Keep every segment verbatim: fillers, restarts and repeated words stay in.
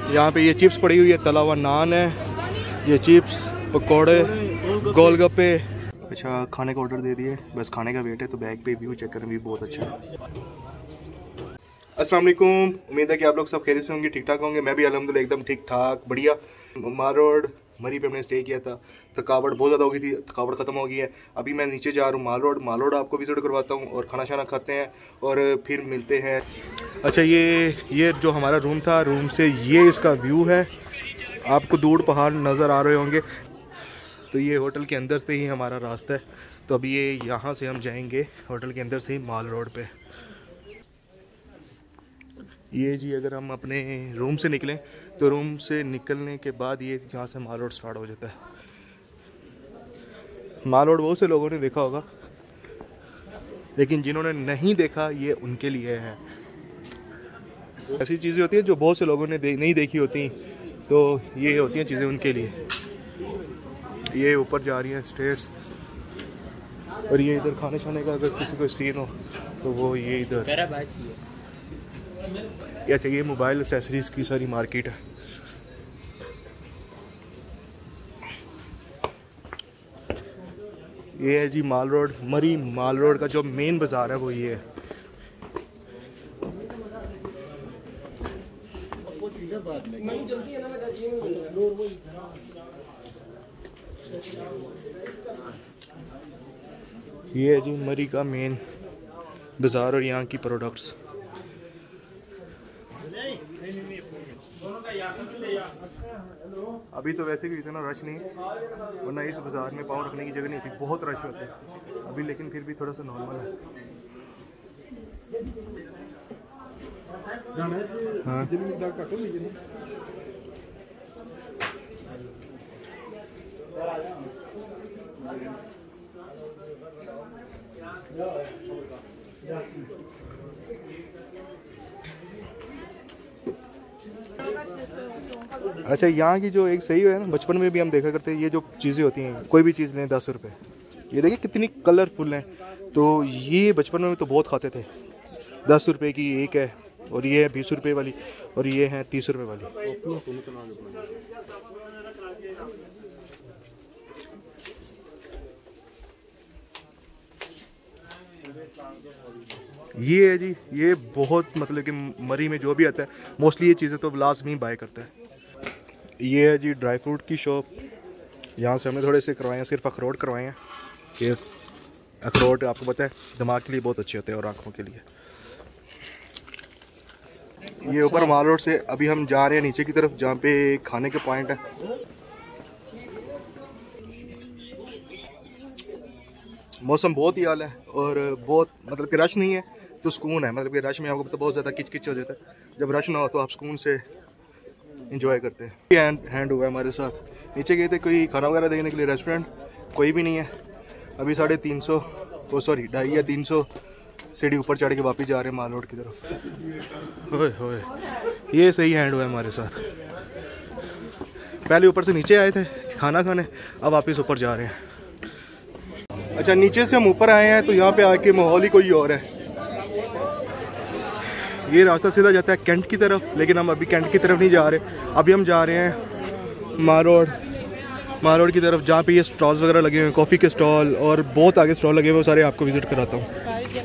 यहाँ पे ये चिप्स पड़ी हुई है, तला हुआ नान है, ये चिप्स, पकौड़े, गोलगप्पे। अच्छा खाने का ऑर्डर दे दिए, बस खाने का वेट है। तो बैग पे व्यू चेक करें, व्यू बहुत अच्छा है। अस्सलाम वालेकुम, उम्मीद है कि आप लोग सब खैरियत से होंगे, ठीक ठाक होंगे। मैं भी अल्हम्दुलिल्लाह एकदम ठीक ठाक बढ़िया। माल रोड मरी पे हमने स्टे किया था, थकावट बहुत ज़्यादा हो गई थी, थकावट ख़त्म हो गई है। अभी मैं नीचे जा रहा हूँ माल रोड। माल रोड आपको विजिट करवाता हूँ और खाना शाना खाते हैं और फिर मिलते हैं। अच्छा ये ये जो हमारा रूम था, रूम से ये इसका व्यू है, आपको दूर पहाड़ नज़र आ रहे होंगे। तो ये होटल के अंदर से ही हमारा रास्ता है। तो अभी ये यहाँ से हम जाएंगे होटल के अंदर से ही माल रोड पे। ये जी अगर हम अपने रूम से निकलें तो रूम से निकलने के बाद ये यहाँ से माल रोड स्टार्ट हो जाता है। माल रोड बहुत से लोगों ने देखा होगा, लेकिन जिन्होंने नहीं देखा ये उनके लिए है। ऐसी चीज़ें होती हैं जो बहुत से लोगों ने दे, नहीं देखी होती, तो ये होती हैं चीज़ें उनके लिए। ये ऊपर जा रही हैं स्टेयर्स, और ये इधर खाने शाने का अगर किसी को सीन हो तो वो ये इधर। ये अच्छा ये मोबाइल एक्सेसरीज की सारी मार्केट है। ये है जी माल रोड, मरी माल रोड का जो मेन बाजार है वो ये है। ये है जी मरी का मेन बाजार और यहाँ की प्रोडक्ट्स। अभी तो वैसे भी इतना रश नहीं, वरना इस बाजार में पाँव रखने की जगह नहीं थी, बहुत रश होता है अभी, लेकिन फिर भी थोड़ा सा नॉर्मल है। हाँ अच्छा यहाँ की जो एक सही है ना, बचपन में भी हम देखा करते हैं, ये जो चीज़ें होती हैं, कोई भी चीज़ लें दस रुपये, ये देखिए कितनी कलरफुल हैं। तो ये बचपन में तो बहुत खाते थे। दस रुपये की एक है, और ये है बीस रुपये वाली, और ये है तीस रुपये वाली। ये है जी, ये बहुत मतलब कि मरी में जो भी आता है मोस्टली ये चीज़ें तो लाजमी बाय करता है। ये है जी ड्राई फ्रूट की शॉप, यहाँ से हमने थोड़े से करवाए हैं, सिर्फ अखरोट करवाए हैं। ये अखरोट आपको पता है दिमाग के लिए बहुत अच्छे होते हैं और आँखों के लिए। ये ऊपर माल रोड से अभी हम जा रहे हैं नीचे की तरफ, जहाँ पे खाने के पॉइंट है। मौसम बहुत ही आला है और बहुत मतलब कि रश नहीं है तो सुकून है। मतलब कि रश में आपको पता बहुत ज़्यादा किच किच हो जाता है, जब रश ना हो तो आप सुकून से इंजॉय करते हैं। हैंड हैंड हुआ है हमारे साथ, नीचे गए थे कोई खाना वगैरह देखने के लिए, रेस्टोरेंट कोई भी नहीं है। अभी साढ़े तीन सौ तो सॉरी ढाई या तीन सौ सीढ़ी ऊपर चढ़ के वापस जा रहे हैं माल रोड की तरफ। होए होए ये सही हैंड हुआ है हमारे साथ। पहले ऊपर से नीचे आए थे खाना खाने, अब वापस ऊपर जा रहे हैं। अच्छा नीचे से हम ऊपर आए हैं तो यहाँ पे आके माहौल ही कोई और है। ये रास्ता सीधा जाता है कैंट की तरफ, लेकिन हम अभी कैंट की तरफ नहीं जा रहे, अभी हम जा रहे हैं माल रोड माल रोड की तरफ, जहाँ पे ये स्टॉल्स वगैरह लगे हुए हैं, कॉफ़ी के स्टॉल और बहुत आगे स्टॉल लगे हुए हैं, सारे आपको विजिट कराता हूँ।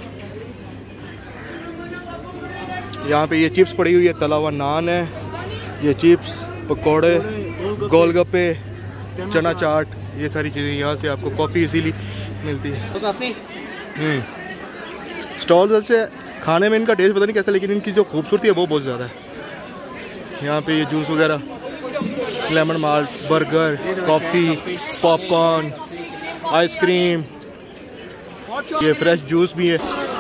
यहाँ पे ये चिप्स पड़ी हुई है, तला हुआ नान है, ये चिप्स, पकौड़े, गोलगप्पे, चना चाट, ये सारी चीज़ें। यहाँ से आपको कॉफ़ी इजीली मिलती है। हम्म स्टॉल्स अच्छे, खाने में इनका टेस्ट पता नहीं कैसा, लेकिन इनकी जो खूबसूरती है वो बहुत ज़्यादा है। यहाँ पे ये जूस वगैरह, lemon malt, burger, coffee, popcorn, ice cream, ये फ्रेश जूस भी है।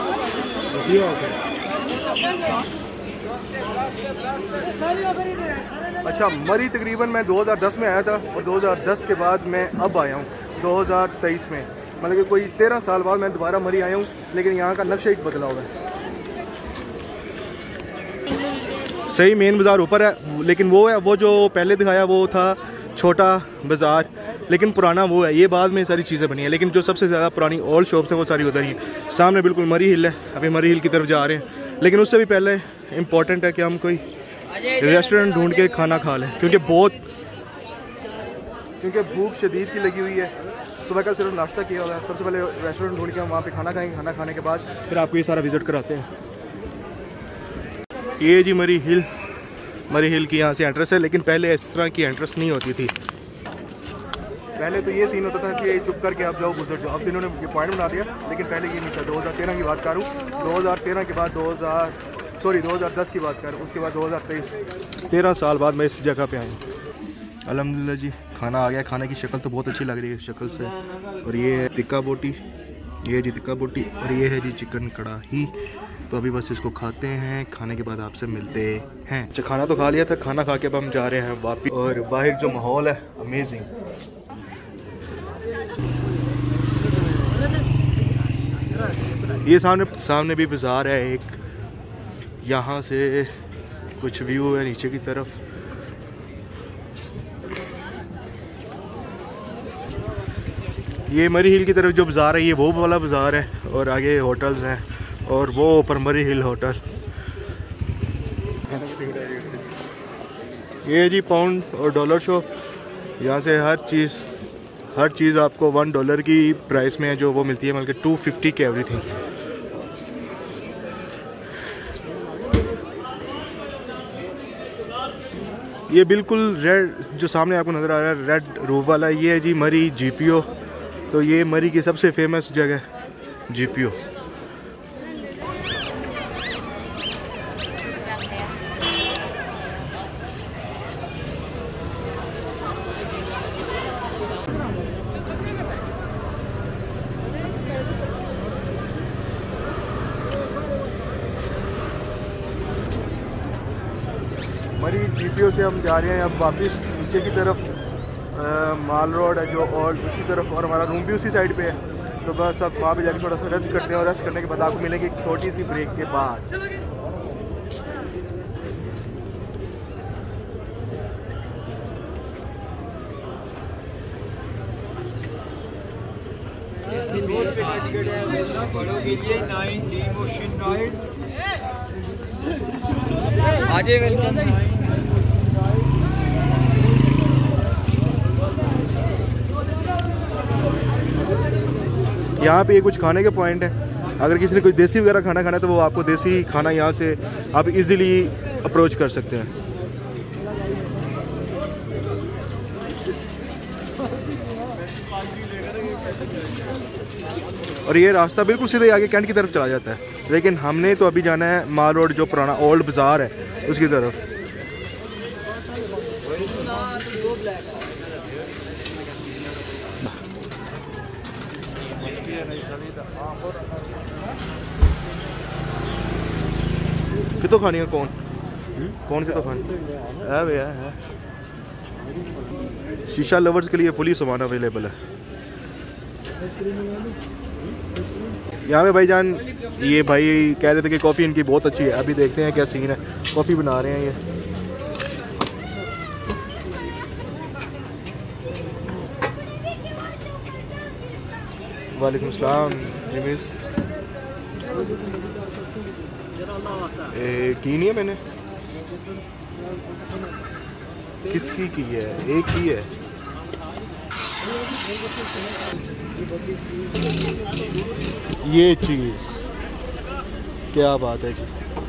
अच्छा मरी तकरीबन मैं दो हज़ार दस में आया था और दो हज़ार दस के बाद मैं अब आया हूँ दो हज़ार तेईस में, मतलब कि कोई तेरह साल बाद मैं दोबारा मरी आया हूँ, लेकिन यहाँ का नक्शा एक बदला हुआ है। सही मेन बाज़ार ऊपर है, लेकिन वो है वो जो पहले दिखाया वो था छोटा बाज़ार, लेकिन पुराना वो है, ये बाद में सारी चीज़ें बनी हैं, लेकिन जो सबसे ज़्यादा पुरानी ओल्ड शॉप्स हैं वो सारी उधर ही है। सामने बिल्कुल मरी हिल है, अभी मरी हिल की तरफ जा रहे हैं, लेकिन उससे भी पहले इम्पॉर्टेंट है कि हम कोई रेस्टोरेंट ढूंढ के खाना खा लें, क्योंकि बहुत क्योंकि भूख शदीद की लगी हुई है। सुबह का सिर्फ नाश्ता किया हुआ है। सबसे पहले रेस्टोरेंट ढूंढ के हम वहाँ पे खाना खाएंगे। खाना खाने के बाद फिर आपको ये सारा विज़िट कराते हैं। ये जी मरी हिल, मरी हिल की यहाँ से एंट्रेंस है, लेकिन पहले इस तरह की एंट्रेंस नहीं होती थी। पहले तो ये सीन होता था कि चुप करके आप जाओ गुजर जाओ। अब इन्होंने ये पॉइंट बना दिया, लेकिन पहले ये नहीं था। दो हज़ार तेरह की बात करूँ, दो हज़ार तेरह के बाद दो हज़ार सॉरी दो हज़ार दस की बात करूँ, उसके बाद दो हज़ार तेईस, तेरह साल बाद मैं इस जगह पे आया हूँ। अल्हम्दुलिल्लाह जी, खाना आ गया। खाने की शक्ल तो बहुत अच्छी लग रही है शक्ल से। और ये है टिक्का बोटी, ये जी टिक्का बोटी, और ये है जी चिकन कढ़ाई। तो अभी बस इसको खाते हैं, खाने के बाद आपसे मिलते हैं। अच्छा, खाना तो खा लिया था। खाना खा के अब हम जा रहे हैं वापिस। और बाहर जो माहौल है अमेजिंग। ये सामने सामने भी बाज़ार है एक, यहाँ से कुछ व्यू है नीचे की तरफ। ये मरी हिल की तरफ जो बाज़ार है, ये वो वाला बाज़ार है, और आगे होटल्स हैं, और वो ऊपर मरी हिल होटल। ये जी पाउंड और डॉलर शॉप। यहाँ से हर चीज़ हर चीज़ आपको वन डॉलर की प्राइस में है जो वो मिलती है, बल्कि टू फिफ्टी के एवरीथिंग। ये बिल्कुल रेड जो सामने आपको नज़र आ रहा है, रेड रूफ वाला, ये है जी मरी जी पी ओ। तो ये मरी की सबसे फेमस जगह जी पी ओ। मरी जी पी ओ से हम जा रहे हैं अब वापस नीचे की तरफ। आ, माल रोड है जो, और उसी तरफ, और हमारा रूम भी उसी साइड पे है। तो बस अब वहाँ पे जाके थोड़ा सा रेस्ट करते हैं, और रेस्ट करने के बाद आपको मिलेंगे एक छोटी सी ब्रेक के बाद। आजे वेलकम। यहाँ पे ये कुछ खाने के पॉइंट है। अगर किसी ने कुछ देसी वगैरह खाना खाना है तो वो आपको देसी खाना यहाँ से आप इजीली अप्रोच कर सकते हैं। और ये रास्ता बिल्कुल सीधे आगे कैंट की तरफ चला जाता है, लेकिन हमने तो अभी जाना है माल रोड जो पुराना ओल्ड बाज़ार है उसकी तरफ। कितो खानी है? कौन कौन कितो खानी है भैया? है शीशा लवर्स के लिए फुली सामान अवेलेबल है यहाँ पे भाईजान। ये भाई कह रहे थे कि कॉफ़ी इनकी बहुत अच्छी है। अभी देखते हैं क्या सीन है। कॉफ़ी बना रहे हैं ये। वालेकुम सलाम जी मिस। की नहीं है मैंने, किसकी की है? एक ही है। ये चीज़ क्या बात है जी।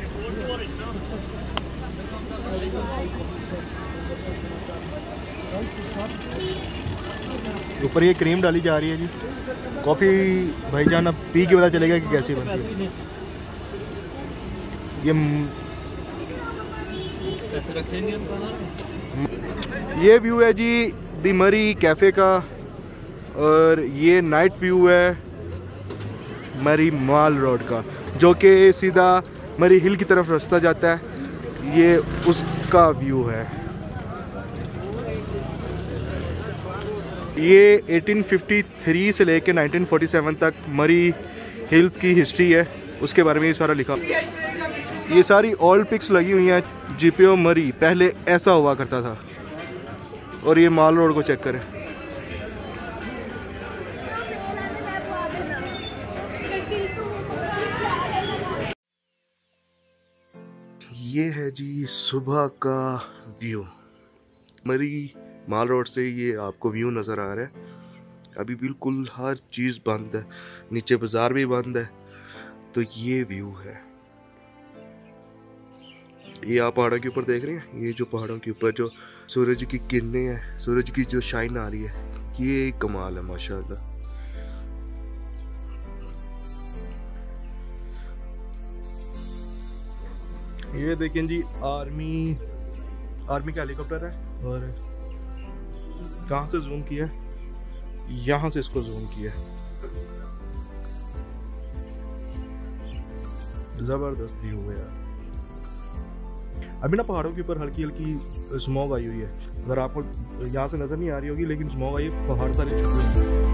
ऊपर ये क्रीम डाली जा रही है जी। कॉफ़ी भाईजान अब पी के पता चलेगा कि कैसी बनती है। ये कैसे रखेंगे? ये व्यू है जी दी मरी कैफ़े का, और ये नाइट व्यू है मरी माल रोड का, जो कि सीधा मरी हिल की तरफ रास्ता जाता है। ये उसका व्यू है। ये अठारह सौ तिरेपन से लेकर उन्नीस सौ सैंतालीस तक मरी हिल्स की हिस्ट्री है, उसके बारे में ये सारा लिखा। ये सारी ओल्ड पिक्स लगी हुई हैं। जी पी ओ मरी पहले ऐसा हुआ करता था। और ये माल रोड को चेक करें। ये है जी सुबह का व्यू। मरी माल रोड से ये आपको व्यू नज़र आ रहा है। अभी बिल्कुल हर चीज़ बंद है, नीचे बाज़ार भी बंद है। तो ये व्यू है, ये आप पहाड़ों के ऊपर देख रहे हैं। ये जो पहाड़ों के ऊपर जो सूरज की किरणें हैं, सूरज की जो शाइन आ रही है, ये कमाल है माशाल्लाह। ये देखें जी आर्मी आर्मी का हेलीकॉप्टर है। और कहाँ से जूम किया, यहाँ से इसको जूम किया। जबरदस्त व्यू है यार। अभी ना पहाड़ों के ऊपर हल्की हल्की स्मॉग आई हुई है। अगर आपको यहाँ से नजर नहीं आ रही होगी, लेकिन स्मॉग आई है, पहाड़ सारे छुपे हुए हैं।